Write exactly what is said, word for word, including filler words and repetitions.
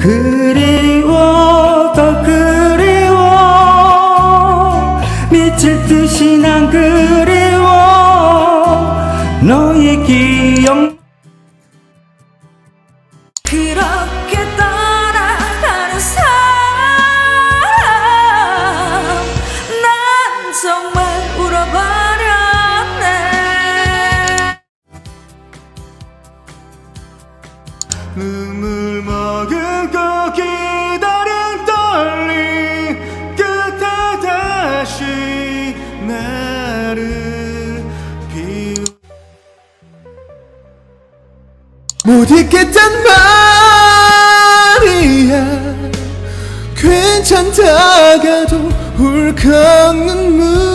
그리워 더 그리워 미칠 듯이 난 그리워 너의 기억 그렇게 떠나가는 사람 난 정말 울어버렸네. 눈물 머금고 기다린 떨림 끝에 다시 나를 비우 못 잊겠단 말이야 괜찮다가도 울컥 눈물